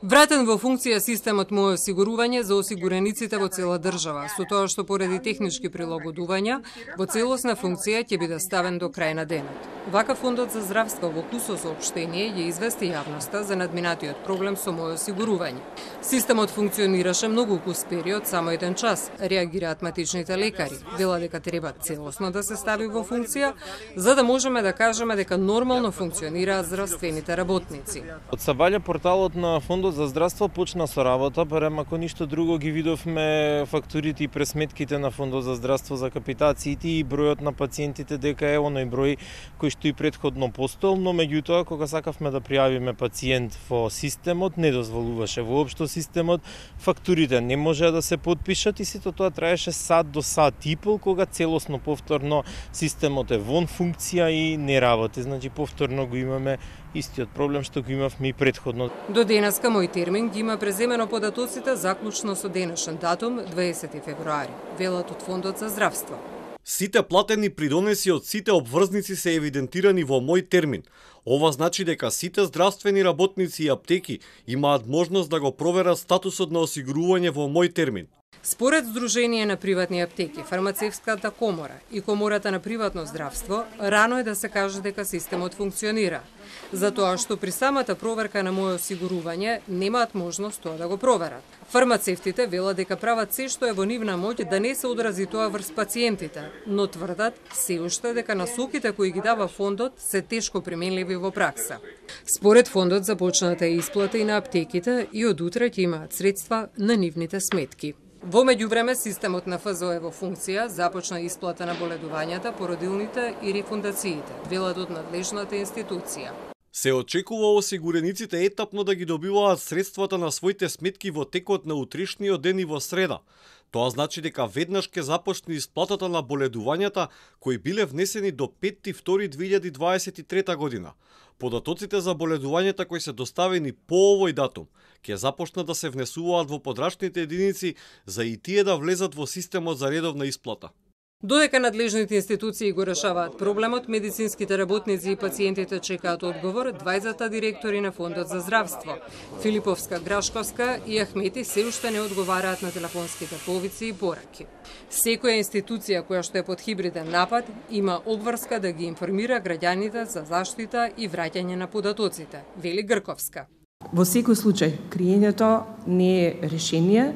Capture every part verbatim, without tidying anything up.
Вратен во функција системот Моје осигурување за осигурениците во цела држава, со тоа што поради технички прилагодувања, во целосна функција ќе биде ставен до крај на денот. Вака Фондот за здравство во кусо соопштение ја извести јавноста за надминатиот проблем со Моје осигурување. Системот функционираше многу кус период, само еден час, реагираат матичните лекари. Вела дека треба целосно да се стави во функција, за да можеме да кажеме дека нормално функционираат здравствените работници. Од Сабаља порталот на Фондот за здравство почна со работа, барем ако ништо друго ги видовме фактурите и пресметките на Фондот за здравство за капитациите и бројот на пациентите дека е оној број кој што и претходно постоел, но меѓутоа кога сакавме да пријавиме пациент во системот, не дозволуваше воопшто системот, фактурите не можеа да се подпишат и сето тоа траеше сат до сат и пол, кога целосно повторно системот е вон функција и не работи. Значи повторно го имаме истиот проблем што го имавме и претходно. До денеска мој термин ги има преземено податоците заклучно со денешен датум дваесети февруари, велат од Фондот за здравство. Сите платени придонеси од сите обврзници се евидентирани во мој термин. Ова значи дека сите здравствени работници и аптеки имаат можност да го проверат статусот на осигурување во мој термин. Според Сдружение на приватни аптеки, Фармацевската комора и Комората на приватно здравство, рано е да се каже дека системот функционира, затоа што при самата проверка на Моје осигурување немаат можност тоа да го проверат. Фармацевтите велат дека прават се што е во нивна моќ да не се одрази тоа врз пациентите, но тврдат се уште дека насоките кои ги дава Фондот се тешко применливи во пракса. Според Фондот започната е исплата и на аптеките и од утре ќе имаат средства на нивните сметки. Во меѓувреме, системот на ФЗО е во функција, започна исплата на боледувањата, породилните и рефундациите, велат од надлежната институција. Се очекува осигурениците етапно да ги добиваат средствата на своите сметки во текот на утрешниот ден и во среда. Тоа значи дека веднаш ќе започне исплатата на боледувањата кои биле внесени до петти февруари две илјади дваесет и трета година. Податоците за боледувањата кои се доставени по овој датум ќе започнат да се внесуваат во подрачните единици за и тие да влезат во системот за редовна исплата. Додека надлежните институции го решаваат проблемот, медицинските работници и пациентите чекаат одговор двајцата директори на Фондот за здравство. Филиповска, Грашковска и Ахмети се уште не одговараат на телефонските повици и пораки. Секоја институција која што е под хибриден напад има обврска да ги информира граѓаните за заштита и враќање на податоците, вели Грковска. Во секој случај, криењето не е решение.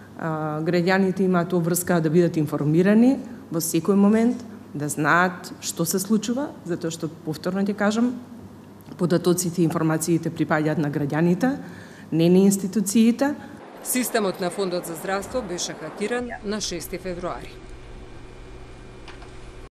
Граѓаните имаат обврска да бидат информирани во секој момент, да знаат што се случува, затоа што, повторно ќе кажам, податоците и информациите припаѓаат на граѓаните, не на институциите. Системот на Фондот за здравство беше хакиран на шести февруари.